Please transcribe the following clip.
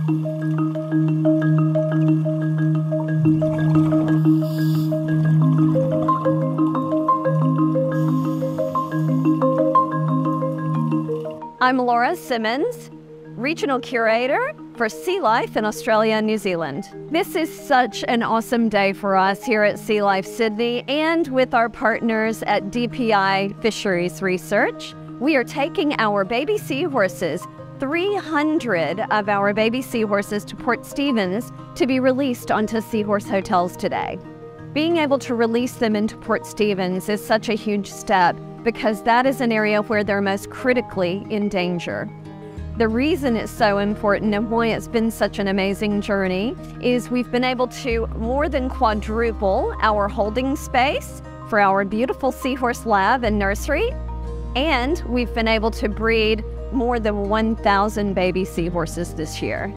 I'm Laura Simmons, Regional Curator for Sea Life in Australia and New Zealand. This is such an awesome day for us here at Sea Life Sydney and with our partners at DPI Fisheries Research. We are taking our baby seahorses, 300 of our baby seahorses, to Port Stephens to be released onto seahorse hotels today. Being able to release them into Port Stephens is such a huge step because that is an area where they're most critically in danger. The reason it's so important and why it's been such an amazing journey is we've been able to more than quadruple our holding space for our beautiful seahorse lab and nursery, and we've been able to breed more than 1,000 baby seahorses this year.